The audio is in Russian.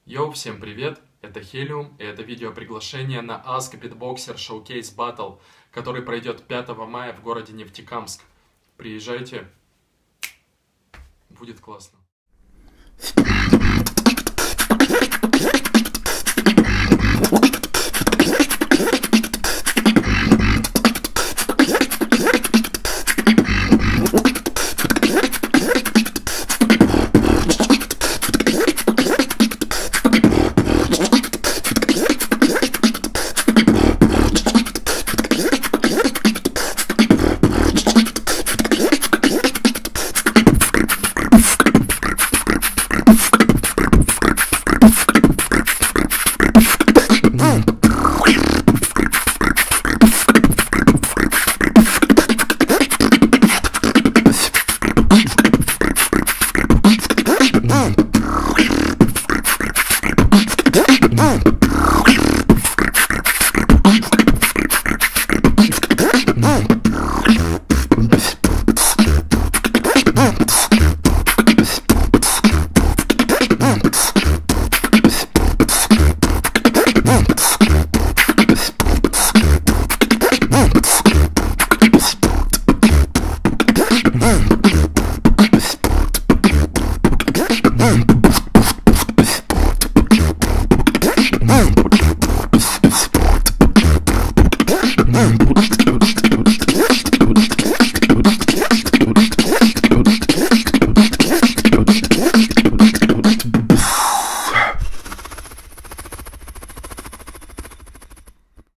Йоу, всем привет! Это Helium, и это видео приглашение на Ask Beatboxer Showcase Battle, который пройдет 5 мая в городе Нефтекамск. Приезжайте, будет классно. Mm.